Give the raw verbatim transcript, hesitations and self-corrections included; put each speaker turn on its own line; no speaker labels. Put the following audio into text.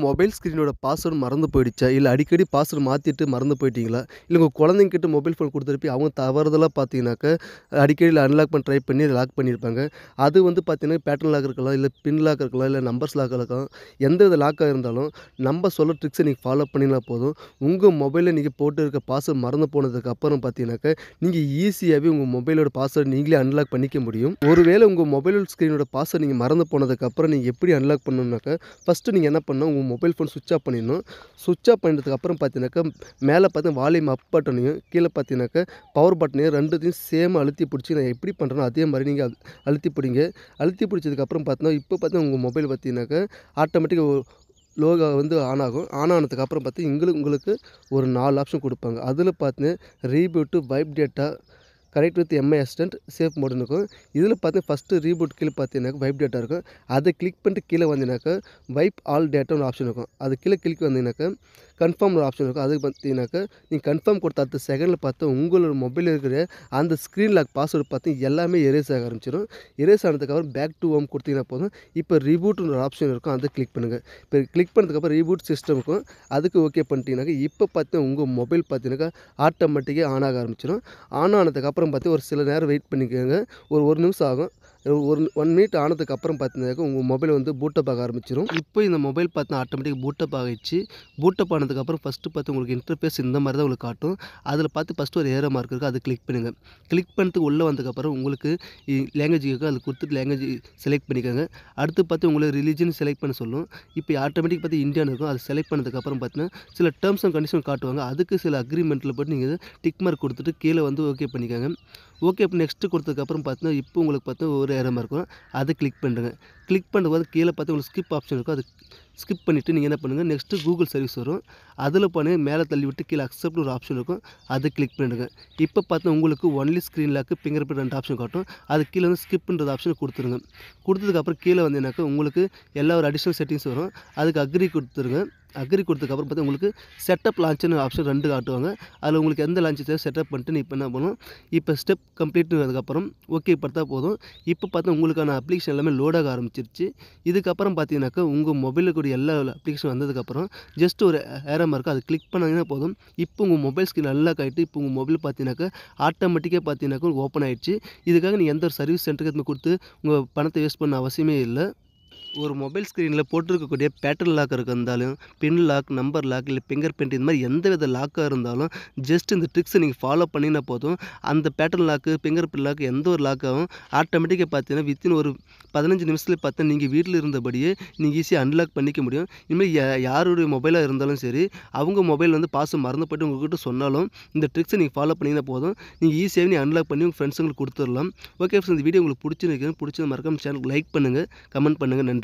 Mobile ஸ்க்ரீனோட password மறந்து போயிடுச்சா? இல்ல அடிக்கடி பாஸ்வேர்ட் மாத்திட்டு மறந்து போயிட்டீங்களா? இல்ல உங்க குழந்தைங்ககிட்ட மொபைல் ஃபோன் குடுத்துருப்பி அவங்க தவறுதலா பார்த்தீங்கன்னாக்க, அடிக்கடி அன்லாக் பண்ண ட்ரை பண்ணி லாக் பண்ணியிருப்பாங்க. அது வந்து பார்த்தீங்கன்னா, பேட்டர்ன் லாக் இருக்கலாம், இல்ல பின் லாக் இருக்கலாம், இல்ல நம்பர்ஸ் லாக் இருக்கலாம். எந்த வித லாக்கா இருந்தாலும், நம்ப சொல்ற ட்ரிக்ஸ நீங்க ஃபாலோ பண்ணீங்கன்னா போதும். உங்க மொபைல்ல நீங்க போட்டு இருக்க பாஸ்வேர்ட் மறந்து போனதுக்கு அப்புறம் பார்த்தீங்கன்னாக்க, நீங்க ஈஸியாவே உங்க மொபைலோட பாஸ்வேர்ட் நீங்களே அன்லாக் பண்ணிக்க முடியும். ஒருவேளை உங்க மொபைல் ஸ்க்ரீனோட பாஸ்வேர்ட் நீங்க மறந்து போனதுக்கு அப்புறம் நீங்க எப்படி அன்லாக் பண்ணணும்னாக்க, ஃபர்ஸ்ட்டு நீங்க என்ன பண்ணணும், உங்க மொபைல் ஃபோன் ஸ்விட்ச் ஆஃப் பண்ணிடணும். ஸ்விட்ச் ஆஃப் பண்ணதுக்கு அப்புறம் பார்த்தீங்கன்னாக்கா, மேல பார்த்தா வால்யூம் அப் பட்டனையும், கீழ பார்த்தீங்கன்னாக்கா பவர் பட்டனையும் ரெண்டையும் சேமா அழுத்தி பிடிச்சு நான் எப்படி பண்றேனோ அதே மாரி நீங்க அ அழுத்தி பிடிங்க. அழுத்தி பிடிச்சதுக்கப்புறம் பார்த்தீங்கன்னா, இப்போ பார்த்தீங்கன்னா உங்க மொபைல் பார்த்தீங்கன்னாக்கா, ஆட்டோமேட்டிக்கா ஒ லோகோ வந்து ஆன் ஆகும். ஆன் ஆனதுக்கு அப்புறம் பார்த்து எங்களுக்கு உங்களுக்கு ஒரு நாலு ஆப்ஷன் குடுப்பாங்க. அதில பார்த்தீங்கன்னா, reboot, wipe data, connect with MI assistant, safe மோடுன்னு இருக்கும். இதில பார்த்தீங்கன்னா, ஃபர்ஸ்ட்டு ரீபூட் கீழ பார்த்தீங்கன்னாக்கா, வைப் டேட்டா இருக்கும். அத கிளிக் பண்ணிட்டு கீழ வந்தீங்கன்னாக்கா, வைப் ஆல் டேட்டான்னு ஒரு ஆப்ஷன் இருக்கும். அது கீழ கிளிக் வந்தீங்கன்னாக்கா, கன்ஃபார்ம்னு ஒரு ஆப்ஷன் இருக்கும். அது பார்த்தீங்கன்னாக்கா, நீங்க கன்ஃபார்ம் கொடுத்த அடுத்த செகண்ட்ல பார்த்தா உங்களோட மொபைல்ல இருக்கிற அந்த ஸ்க்ரீன் லாக் பாஸ்வேர்ட் பார்த்து எல்லாமே எரேஸ் ஆக ஆரம்பிச்சிரும். எரேஸ் ஆனதுக்கப்புறம் பேக் டூ ஹோம் கொடுத்தீங்கன்னா போதும். இப்போ ரீபூட்ன்னு ஒரு ஆப்ஷன் இருக்கும். அத கிளிக் பண்ணுங்க. இப்போ கிளிக் பண்ணதுக்கப்புறம் ரீபூட் சிஸ்டம் இருக்கும். அதுக்கு ஓகே பண்ணிட்டீங்கன்னாக்கா, இப்போ பார்த்தீங்கன்னா உங்க மொபைல் பார்த்தீங்கன்னாக்கா, ஆட்டோமேட்டிக்கா ஆன் ஆக ஆரம்பிச்சிரும். ஆன் ஆனதுக்கப்புறம் பார்த்து ஒரு சில நேரம் வெயிட் பண்ணிக்கோங்க. ஒரு 1 நிமிஷம் ஆகும். ஒரு ஒன் மினிட் ஆனதுக்கு அப்புறம் பார்த்தீங்கன்னாக்கா, உங்க மொபைல் வந்து பூட் அப் ஆக ஆரம்பிச்சிரும். இப்போ இந்த மொபைல் பார்த்தா ஆட்டோமேட்டிக்கா பூட் அப் ஆகிடுச்சு. பூட் அப் ஆனதுக்கப்புறம் ஃபர்ஸ்ட்டு பார்த்து உங்களுக்கு இன்டர்ஃபேஸ் இந்த மாரி தான் உங்களுக்கு காட்டும். அதில பார்த்து ஃபர்ஸ்ட்டு ஒரு ஏரோ மார்க் இருக்கும். அத கிளிக் பண்ணுங்க. கிளிக் பண்ணிட்டு உள்ள வந்ததுக்கப்புறம் உங்களுக்கு இ லாங்குவேஜ் கேட்கும். அத குடுத்துட்டு லாங்குவேஜ் செலக்ட் பண்ணிக்கோங்க. அடுத்து பார்த்து உங்களுக்கு ரிலிஜன் செலக்ட் பண்ண சொல்லும். இப்போ ஆட்டோமேட்டிக் பார்த்து இந்தியான்னு இருக்கும். அத செலக்ட் பண்ணதுக்கப்புறம் பார்த்தீங்கன்னா, சில டெர்ம்ஸ் அண்ட் கண்டிஷன் காட்டுவாங்க. அதுக்கு சில அக்ரீமெண்ட்ல போட்டு நீங்க டிக் மார்க் குடுத்துட்டு கீழ வந்து ஓகே பண்ணிக்கோங்க. ஓகே இப்ப நெக்ஸ்ட்டு குடுத்ததுக்கப்புறம் பார்த்தீங்கன்னா, இப்போ உங்களுக்கு பார்த்தா ஒரு ஏரோ மார்க் வரும். அத கிளிக் பண்ணுங்க. கிளிக் பண்ணும்போது கீழ பார்த்தா உங்களுக்கு ஸ்கிப் ஆப்ஷன் இருக்கும். அத ஸ்கிப் பண்ணிட்டு நீங்க என்ன பண்ணுங்க, நெக்ஸ்ட்டு கூகுள் சர்வீஸ் வரும். அதில போனீங்கன்னா மேல தள்ளி விட்டு கீழ அக்செப்ட்னு ஒரு ஆப்ஷன் இருக்கும். அத கிளிக் பண்ணிடுங்க. இப்போ பார்த்தா உங்களுக்கு only screen lock, fingerprint ரெண்டு ஆப்ஷன் காட்டும். அதுக்கு கீழ வந்து ஸ்கிப்ன்ற ஆப்ஷன குடுத்துருங்க. குடுத்ததுக்கப்புறம் கீழ வந்தீங்கன்னாக்கா, உங்களுக்கு எல்லா ஒரு அடிஷனல் செட்டிங்ஸ் வரும். அதுக்கு அக்ரி குடுத்துருங்க. அக்ரி குடுத்ததுக்கப்புறம் பார்த்தா உங்களுக்கு செட்டப் லான்ச்சுன்னு ஆப்ஷன் ரெண்டு காட்டுவாங்க. அதில உங்களுக்கு எந்த லான்ச் தேவையோ செட்டப் பண்ணிட்டு நீ இப்போ என்ன பண்ணணும், இப்போ ஸ்டெப் கம்ப்ளீட்னதுக்கப்புறம் ஓகே படுத்தா போதும். இப்போ பார்த்தா உங்களுக்கான அப்ளிகேஷன் எல்லாமே லோட் ஆக ஆரம்பிச்சிருச்சு. இதுக்கப்புறம் பார்த்தீங்கன்னாக்கா, உங்க மொபைல்ல கூடிய எல்லா அப்ளிகேஷன் வந்ததுக்கப்புறம் ஜஸ்ட் ஒரு ஏரோ மார்க் அத கிளிக் பண்ணீங்கன்னா போதும். இப்போ உங்க மொபைல் ஸ்க்ரீன் அன்லாக் ஆயிட்டு, இப்போ உங்க மொபைல் பார்த்தீங்கன்னாக்கா, ஆட்டோமேட்டிக்கா பார்த்தீங்கன்னாக்கா ஓப்பன் ஆயிடுச்சு. இதுக்காக நீங்க எந்த ஒரு சர்வீஸ் சென்டருக்கு எடுத்துன்னு குடுத்து உங்க பணத்த வேஸ்ட் பண்ண அவசியமே இல்ல. ஒரு மொபைல் ஸ்க்ரீன்ல போட்டிருக்கக்கூடிய பேட்டர்ன் லாக் இருந்தாலும், பின் லாக், நம்பர் லாக், இல்ல ஃபிங்கர் பிரிண்ட் இந்த மாரி எந்த வித லாக்கா இருந்தாலும், ஜஸ்ட் இந்த ட்ரிக்ஸ நீங்க ஃபாலோ பண்ணீங்கன்னா போதும். அந்த pattern lock, fingerprint lock எந்த ஒரு லாக்காவும் ஆட்டோமேட்டிக்கா பார்த்தீங்கன்னா, வித்தின் ஒரு பதினைந்து நிமிஷத்திலே பார்த்தா நீங்க வீட்ல இருந்தபடியே நீங்க ஈஸியா அன்லாக் பண்ணிக்க முடியும். இனிமே யா யாருடைய மொபைலா இருந்தாலும் சரி, அவங்க மொபைல் வந்து பாஸ்வேர்ட் மறந்து போயிட்டு உங்ககிட்ட சொன்னாலும், இந்த ட்ரிக்ஸ நீங்க ஃபாலோ பண்ணீங்கன்னா போதும். நீங்க ஈஸியாவே நீ அன்லாக் பண்ணி உங்க ஃப்ரெண்ட்ஸுங்களுக்கு குடுத்துறலாம். ஓகே ஃப்ரெண்ட்ஸ் இந்த வீடியோ உங்களுக்கு புடிச்சிருக்கு. புடிச்சத மறக்காம சேனலுக்கு லைக் பண்ணுங்க, கமெண்ட் பண்ணுங்க. நன்றி.